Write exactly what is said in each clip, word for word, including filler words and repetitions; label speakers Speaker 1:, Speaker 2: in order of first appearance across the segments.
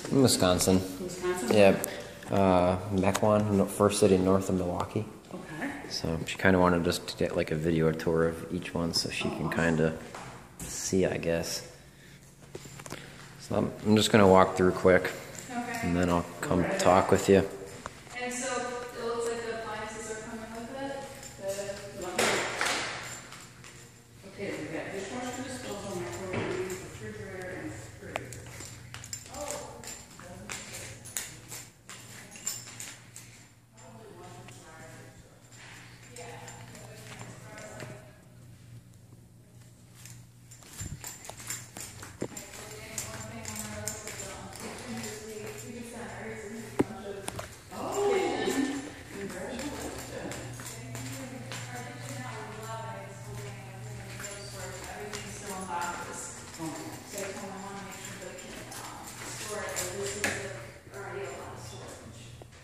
Speaker 1: In Wisconsin.
Speaker 2: Wisconsin?
Speaker 1: Yep. Uh, Mequon, no- first city north of Milwaukee.
Speaker 2: Okay.
Speaker 1: So she kind of wanted us to get like a video tour of each one so she can kind of see, I guess. So I'm, I'm just going to walk through quick,
Speaker 3: Okay.
Speaker 1: and then I'll come talk with you.
Speaker 3: And so it looks like the appliances are coming with it. The,
Speaker 2: Okay, we got dishwasher, disposal, microwave, refrigerator, and fridge.
Speaker 3: everything's still in boxes. So I told my mom to make sure they can um, store it. But this is like already a lot of storage.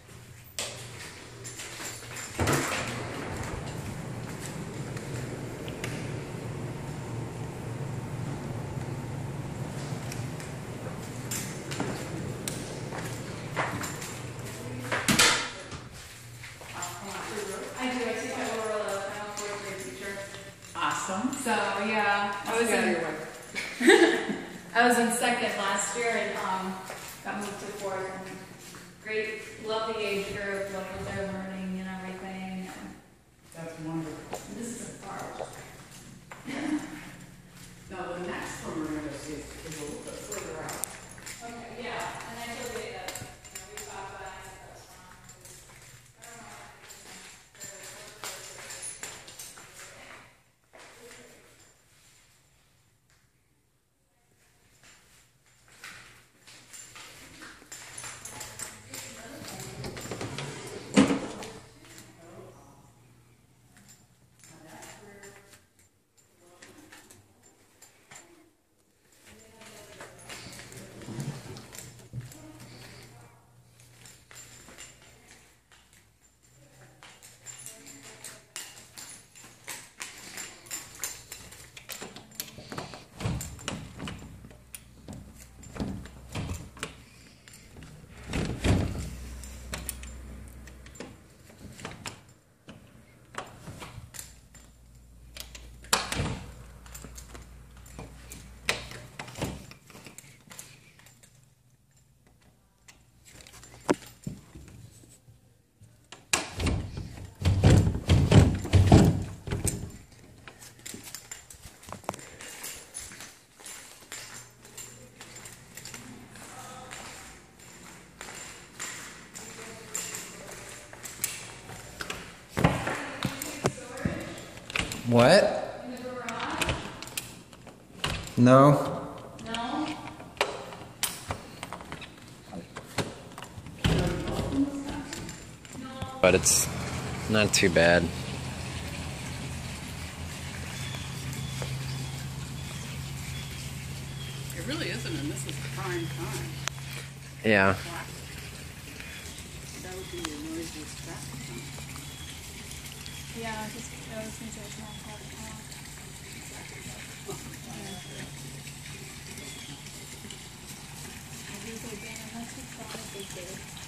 Speaker 3: I do. I teach at Loyola. I'm a fourth grade teacher.
Speaker 2: Awesome.
Speaker 3: So yeah, I was
Speaker 2: Yeah,
Speaker 3: in
Speaker 2: you're right.
Speaker 3: I was in second last year and um, got moved to fourth. And great, love the age group, love what they're learning and everything. And
Speaker 2: That's wonderful.
Speaker 3: this is a part.
Speaker 2: Now, the next one we're gonna see is is a little bit further out.
Speaker 3: Okay, yeah, and I told you that, you know, we thought about it, that was wrong. I don't know.
Speaker 1: What?
Speaker 3: In the garage?
Speaker 1: No.
Speaker 3: No?
Speaker 1: But it's not too bad.
Speaker 2: It really isn't, and this is prime time.
Speaker 1: Yeah.
Speaker 2: That would be a noisiest traffic time.
Speaker 3: Yeah, just, I was going to say it's not hard to talk. I do go down, that's a big day.